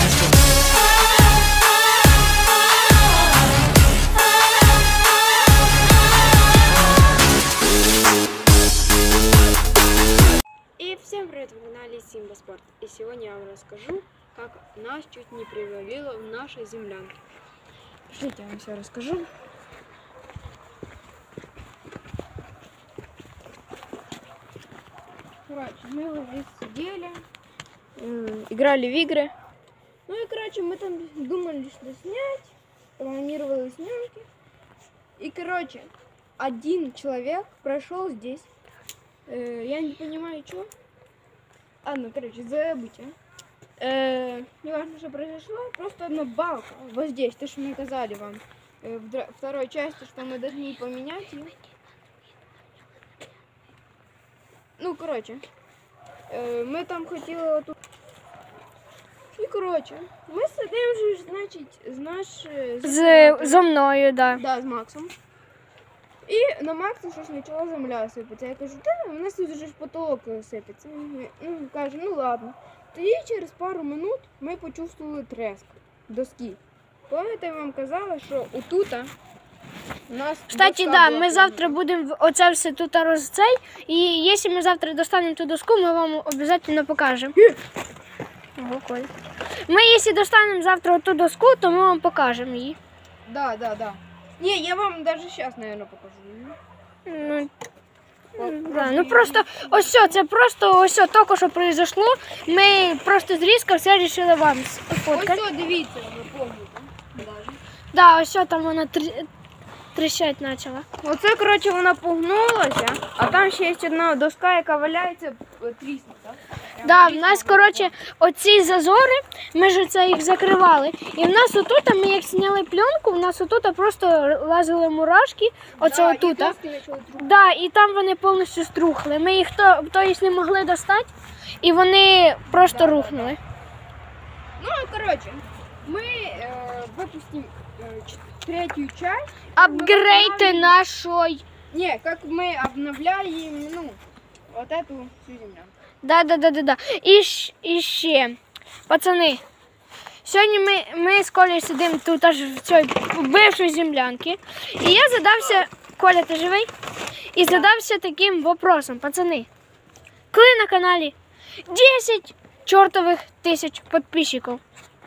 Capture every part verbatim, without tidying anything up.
И всем привет, вы на канале Симба Спорт. И сегодня я вам расскажу, как нас чуть не привалило в нашей землянке. Пошлите, я вам все расскажу. Короче, мы вот здесь сидели, э, играли в игры. Ну и, короче, мы там думали, что снять, планировали снимки. И, короче, один человек прошел здесь. Э, я не понимаю, что. А, ну, короче, забудьте. Э, не важно, что произошло. Просто одна балка вот здесь. То, что мы сказали вам э, в др- второй части, что мы должны поменять ее. Ну, короче, э, мы там хотели вот тут. И, короче, мы сидим же, значит, з наш... З, зо мною, да. Да, з Максом. І на Макса щось почала земля сипатися. Я кажу, та у нас тут вже ж потолок сипеться. Ну, каже, ну ладно. Тоді через пару минут ми почувствували треск доски. Пам'ятаєте, я вам казала, що отут у нас Кстати, доска да, була ми завтра повністю. будемо оце все тут розцей. І якщо ми завтра достанемо ту доску, ми вам обов'язково покажемо. Ого, Коль. Ми, якщо достанемо завтра ту доску, то ми вам покажемо її. Да, да, да. Не, я вам даже сейчас, наверное, покажу. Ну, да, ну просто ось все, це просто ось все, тільки що произошло. Ми просто зрізка все вирішили вам сфоткати. Ось, дивіться, ви помните. Даже. Да, ось все, там вона трі- тріщать почала. Оце, коротше, вона погнулася, а там ще є одна доска, яка валяється, тріснута. Да, в нас, коротше, оці зазори, ми ж це їх закривали. І в нас отут, ми як зняли пленку, в нас отут просто лазили мурашки, оце Да, отут. і доски почали трухати. Да, і там вони повністю струхли. Ми їх то, то не могли достати, і вони просто Да, рухнули. Ну, коротше, ми е, випустимо е, ч- третю часть. Апгрейди нашої. Не, как мы обновляем, ну, вот эту всю землю. Да, да, да, да, да. І, щ- і ще, пацани, сьогодні ми, ми з Колею сидимо тут аж в цій бившій землянці. І я задався, Коля, ти живий? І задався таким вопросом, пацани, коли на каналі десять чортових тисяч підписчиків?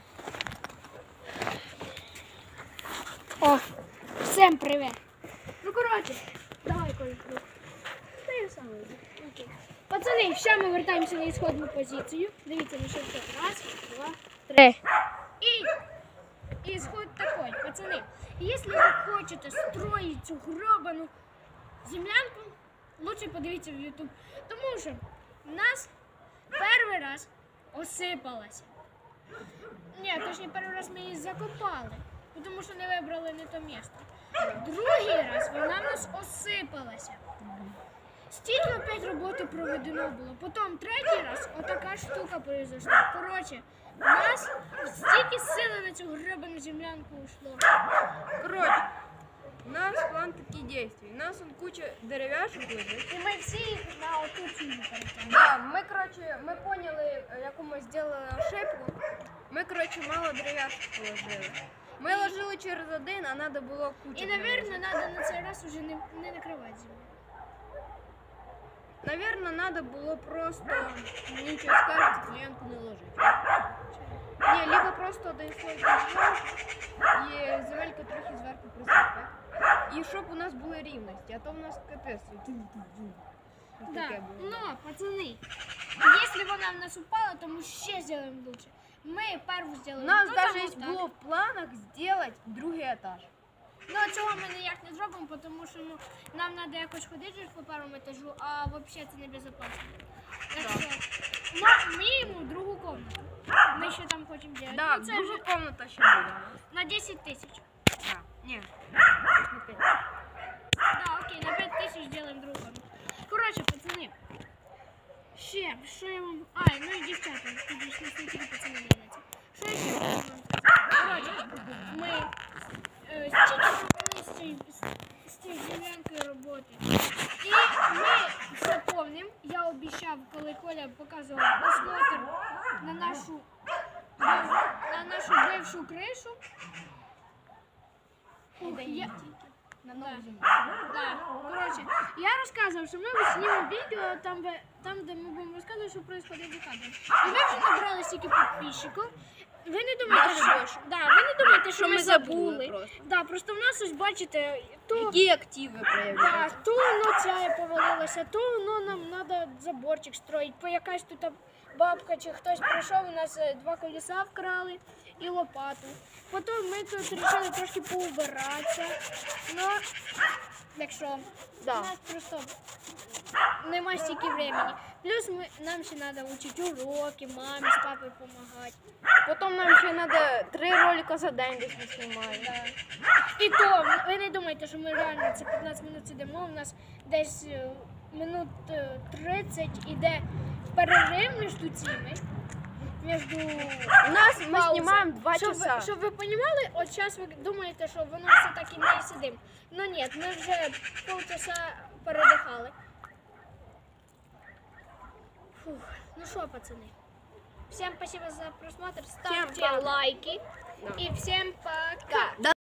О, всім привіт. Ну, коротше, давай, Коля, круг. Та я сам вийду. Окей. Пацани, ще ми вертаємося на ісходну позицію. Дивіться, на що це. Раз, два, три. І ісход такий, пацани. Якщо ви хочете строїти цю гробану землянку, лучше подивіться в YouTube. Тому що в нас перший раз осипалася. Ні, точніше, перший раз ми її закопали, тому що не вибрали не то місце. Другий раз вона в нас осипалася. Стільки опять роботи проведено було. Потім третій раз отака штука произошла. Коротше, у нас стільки сили на цю гребану землянку ушло. Короче, у нас план таких действий. У нас он куча деревяшек лежит. І ми всі їх на оту цілу перетягнули. Да, ми, короче, ми поняли, яку ми зробили ошибку. Ми, короче, мало деревяшок положили. Ми ложили через один, а треба було кучу. І, напевно, треба на цей раз уже не, не накривати землю. Наверное, надо было просто, ничего скажете, клиентку не ложить. Не, либо просто доїсти і земельку трохи зверху присипати. І щоб у нас були рівності, а то у нас капець. Да, но, пацаны, если вона в нас упала, то мы ще сделаем лучше. Мы первую сделаем. У нас тут, даже а есть вот було в планах зробити другий етаж. Ну, цього ми ніяк не зробимо, тому що ну, нам треба якось ходити по першому етажу, а взагалі це небезпечно. Так що, ну, мінімум другу кімнату. Ми ще там хочемо робити. Да, Ну, це друга вже комната ще буде. на десять тисяч. Да, ні, на п'ять. Да, окей, на п'ять тисяч зробимо другу комнату. Коротше, пацани, ще, що я вам... А, ну і дівчата, тоді ж не тільки пацани дивляться. Що я ще хочу вам сказати? Коротше, ми... Е, стільки провели з цією з цією землянкою роботи. І ми все помнимо. Я обіцяв, коли Коля показував осмотр на нашу на нашу бившу кришу. Ух, я... На Да. нову зиму. Да. Коротше, я розказував, що ми знімемо відео там, де, там, де ми будемо розказувати, що відбувається за кадром. І ви вже набрали стільки підписчиків. Ви не думаєте, Даже що, більше. да, ви не думаєте, що, Що ми ми забули. забули просто. Да, просто в нас ось бачите, то, Які активи да, проявляють? то воно ця повалилося, то воно нам треба заборчик строїти, бо якась тут бабка чи хтось прийшов, у нас е, два колеса вкрали і лопату. Потім ми тут вирішили трошки поубиратися. Ну, якщо Да. у нас просто немає стільки времени. Плюс ми, нам ще треба вчити уроки, мамі з папою допомагати. Потім нам ще треба три ролика за день десь ми знімаємо. Да. І то, ви не думайте, що ми реально це п'ятнадцять минут сидимо, у нас десь е, минут е, тридцять іде перерив між цими. Між У нас ми пауза. знімаємо два Щоб часа. ви, щоб ви розуміли, от зараз ви думаєте, що воно все так і не сидимо. Ну ні, ми вже полчаса передихали. Фух. Ну що, пацани, всім спасибо за просмотр, ставте пока. лайки Да. і всім пока. Да.